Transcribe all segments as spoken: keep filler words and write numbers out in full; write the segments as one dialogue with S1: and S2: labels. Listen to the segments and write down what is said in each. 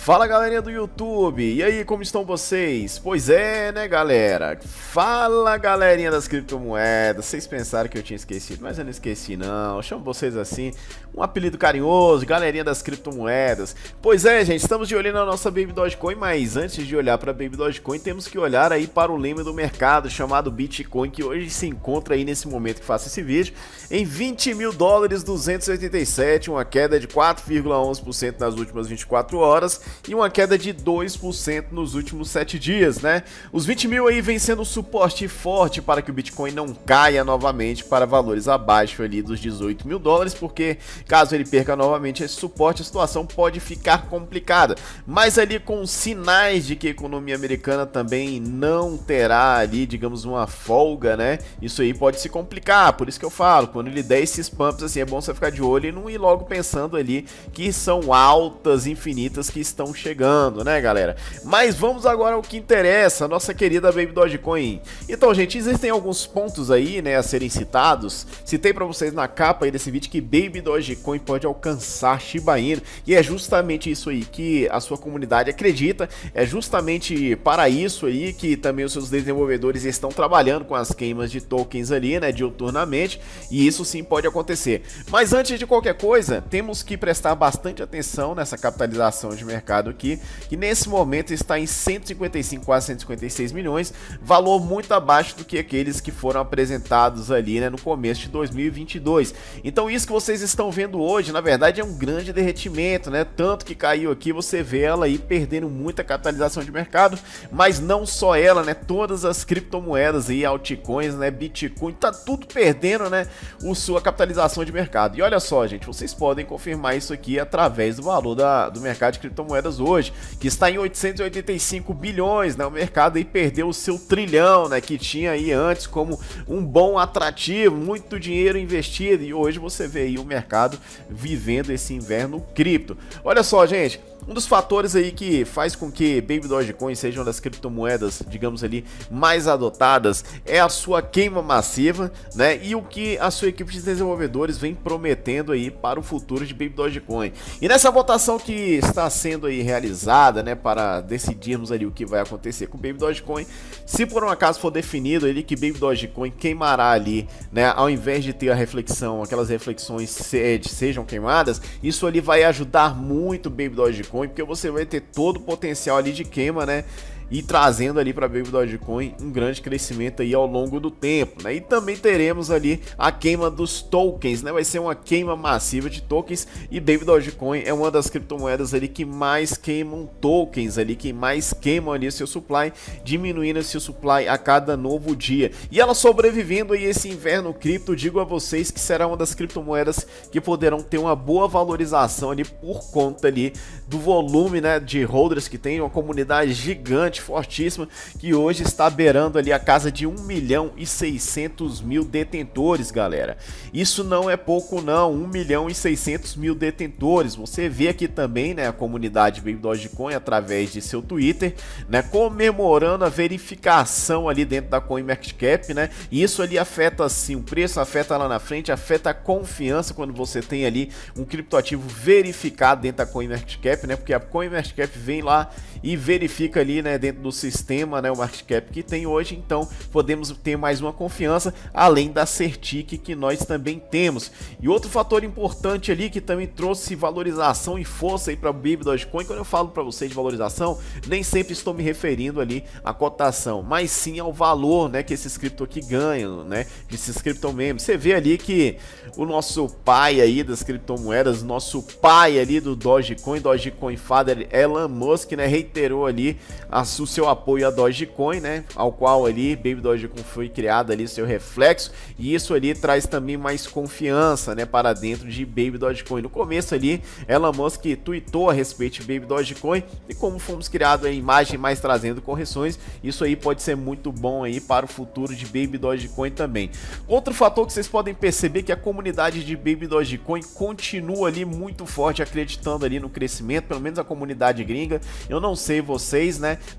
S1: Fala galerinha do YouTube, e aí, como estão vocês? Pois é, né galera? Fala galerinha das criptomoedas. Vocês pensaram que eu tinha esquecido, mas eu não esqueci não. Eu chamo vocês assim, um apelido carinhoso, galerinha das criptomoedas. Pois é, gente, estamos de olho na nossa Baby Dogecoin, mas antes de olhar para a Baby Dogecoin, temos que olhar aí para o leme do mercado chamado Bitcoin, que hoje se encontra aí nesse momento que faço esse vídeo em vinte mil dólares duzentos e oitenta e sete, uma queda de quatro vírgula onze por cento nas últimas vinte e quatro horas e uma queda de dois por cento nos últimos sete dias, né? Os vinte mil aí vem sendo um suporte forte para que o Bitcoin não caia novamente para valores abaixo ali dos dezoito mil dólares, porque caso ele perca novamente esse suporte, a situação pode ficar complicada. Mas ali com sinais de que a economia americana também não terá ali, digamos, uma folga, né? Isso aí pode se complicar, por isso que eu falo, quando ele der esses pumps assim, é bom você ficar de olho e não ir logo pensando ali que são altas infinitas que estão chegando, né galera? Mas vamos agora ao que interessa, a nossa querida Baby Dogecoin. Então gente, existem alguns pontos aí, né, a serem citados. Citei para vocês na capa aí desse vídeo que Baby Dogecoin pode alcançar Shiba Inu, e é justamente isso aí que a sua comunidade acredita, é justamente para isso aí que também os seus desenvolvedores estão trabalhando com as queimas de tokens ali, né, diuturnamente, e isso sim pode acontecer. Mas antes de qualquer coisa, temos que prestar bastante atenção nessa capitalização de mercado aqui, que nesse momento está em cento e cinquenta e cinco, quase cento e cinquenta e seis milhões, valor muito abaixo do que aqueles que foram apresentados ali, né, no começo de dois mil e vinte e dois. Então isso que vocês estão vendo hoje, na verdade, é um grande derretimento, né? Tanto que caiu aqui, você vê ela aí perdendo muita capitalização de mercado, mas não só ela, né? Todas as criptomoedas aí, altcoins, né? Bitcoin, tá tudo perdendo, né? O sua capitalização de mercado. E olha só, gente, vocês podem confirmar isso aqui através do valor da, do mercado de criptomoedas hoje, que está em oitocentos e oitenta e cinco bilhões, né? O mercado aí perdeu o seu trilhão, né? Que tinha aí antes como um bom atrativo, muito dinheiro investido, e hoje você vê aí o mercado vivendo esse inverno cripto. Olha só, gente, um dos fatores aí que faz com que Baby Dogecoin seja uma das criptomoedas, digamos ali, mais adotadas é a sua queima massiva, né? E o que a sua equipe de desenvolvedores vem prometendo aí para o futuro de Baby Dogecoin. E nessa votação que está sendo aí realizada, né, para decidirmos ali o que vai acontecer com Baby Dogecoin, se por um acaso for definido ali que Baby Dogecoin queimará ali, né, ao invés de ter a reflexão, aquelas reflexões se, sejam queimadas, isso ali vai ajudar muito Baby Dogecoin, porque você vai ter todo o potencial ali de queima, né? E trazendo ali para Baby Dogecoin um grande crescimento aí ao longo do tempo, né? E também teremos ali a queima dos tokens, né? Vai ser uma queima massiva de tokens, e Baby Dogecoin é uma das criptomoedas ali que mais queimam tokens ali, que mais queimam ali seu supply, diminuindo seu supply a cada novo dia. E ela sobrevivendo aí esse inverno cripto, digo a vocês que será uma das criptomoedas que poderão ter uma boa valorização ali por conta ali do volume, né, de holders que tem, uma comunidade gigante, fortíssima, que hoje está beirando ali a casa de um milhão e seiscentos mil detentores, galera. Isso não é pouco não, um milhão e seiscentos mil detentores. Você vê aqui também, né, a comunidade Baby Dogecoin através de seu Twitter, né, comemorando a verificação ali dentro da CoinMarketCap, né? E isso ali afeta sim o preço, afeta lá na frente, afeta a confiança quando você tem ali um criptoativo verificado dentro da CoinMarketCap, né? Porque a CoinMarketCap vem lá e verifica ali, né, dentro do sistema, né, o market cap que tem hoje. Então podemos ter mais uma confiança, além da Certic que nós também temos. E outro fator importante ali que também trouxe valorização e força aí para Baby Dogecoin, quando eu falo para vocês de valorização, nem sempre estou me referindo ali à cotação, mas sim ao valor, né, que esses cripto aqui ganham, né, desses cripto membros. Você vê ali que o nosso pai aí das criptomoedas, nosso pai ali do Dogecoin, Dogecoin Father Elon Musk, né, reiterou ali a, o seu apoio a Dogecoin, né, ao qual ali Baby Dogecoin foi criado ali seu reflexo, e isso ali traz também mais confiança, né, para dentro de Baby Dogecoin. No começo ali, Elon Musk tweetou a respeito de Baby Dogecoin, e como fomos criados a imagem mais trazendo correções, isso aí pode ser muito bom aí para o futuro de Baby Dogecoin também. Outro fator que vocês podem perceber é que a comunidade de Baby Dogecoin continua ali muito forte, acreditando ali no crescimento, pelo menos a comunidade gringa. Eu não sei vocês, né,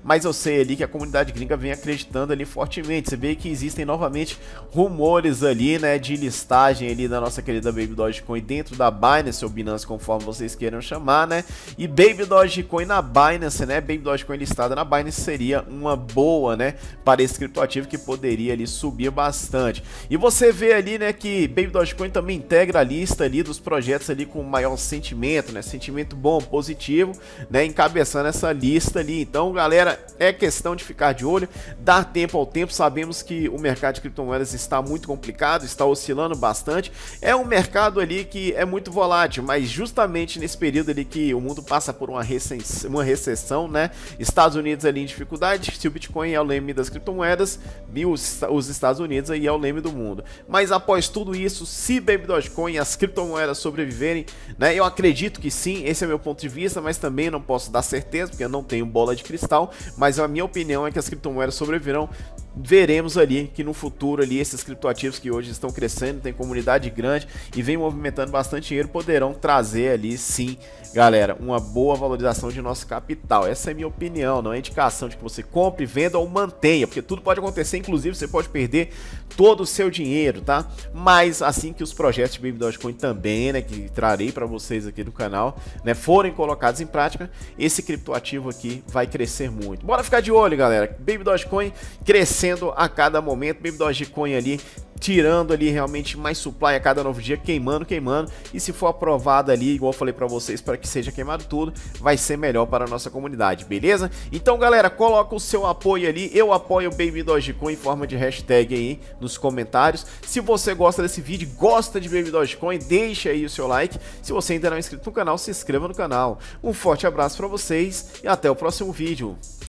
S1: mas eu sei ali que a comunidade gringa vem acreditando ali fortemente. Você vê que existem novamente rumores ali, né, de listagem ali da nossa querida Baby Dogecoin dentro da Binance ou Binance, conforme vocês queiram chamar, né? E Baby Dogecoin na Binance, né? Baby Dogecoin listada na Binance seria uma boa, né, para esse criptoativo que poderia ali subir bastante. E você vê ali, né, que Baby Dogecoin também integra a lista ali dos projetos ali com maior sentimento, né? Sentimento bom, positivo, né? Encabeçando essa lista ali. Então, galera, é questão de ficar de olho, dar tempo ao tempo. Sabemos que o mercado de criptomoedas está muito complicado, está oscilando bastante. É um mercado ali que é muito volátil, mas justamente nesse período ali que o mundo passa por uma recessão, uma recessão, né? Estados Unidos ali em dificuldade, se o Bitcoin é o leme das criptomoedas, e os, os Estados Unidos aí é o leme do mundo. Mas após tudo isso, se Baby Dogecoin e as criptomoedas sobreviverem, né? Eu acredito que sim, esse é meu ponto de vista, mas também não posso dar certeza, porque eu não tenho bola de cristal, mas a minha opinião é que as criptomoedas sobreviverão. Veremos ali que no futuro ali esses criptoativos que hoje estão crescendo, tem comunidade grande e vem movimentando bastante dinheiro, poderão trazer ali sim, galera, uma boa valorização de nosso capital. Essa é a minha opinião, não é indicação de que você compre, venda ou mantenha, porque tudo pode acontecer, inclusive você pode perder todo o seu dinheiro, tá? Mas assim que os projetos de Baby Dogecoin também, né, que trarei para vocês aqui no canal, né, forem colocados em prática, esse criptoativo aqui vai crescer muito. Bora ficar de olho, galera. Baby Dogecoin crescendo a cada momento, Baby Dogecoin ali tirando ali realmente mais supply a cada novo dia, queimando, queimando, e se for aprovado ali, igual eu falei pra vocês, para que seja queimado tudo, vai ser melhor para a nossa comunidade, beleza? Então, galera, coloca o seu apoio ali, eu apoio o Baby Dogecoin em forma de hashtag aí nos comentários. Se você gosta desse vídeo, gosta de Baby Dogecoin, deixa aí o seu like. Se você ainda não é inscrito no canal, se inscreva no canal. Um forte abraço pra vocês e até o próximo vídeo.